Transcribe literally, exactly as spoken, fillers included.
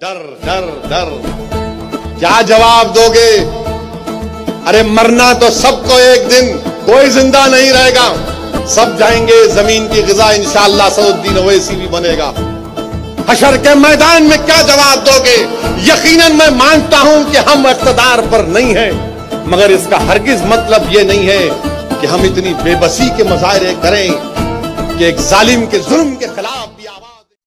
डर डर डर क्या जवाब दोगे? अरे मरना तो सबको एक दिन, कोई जिंदा नहीं रहेगा, सब जाएंगे जमीन की ग़िज़ा इंशाअल्लाह। सऊद्दीन ओवैसी भी बनेगा। हशर के मैदान में क्या जवाब दोगे? यकीनन मैं मानता हूं कि हम इक़्तिदार पर नहीं हैं, मगर इसका हरगिज मतलब ये नहीं है कि हम इतनी बेबसी के मुज़ाहरे करें कि एक जालिम के जुल्म के खिलाफ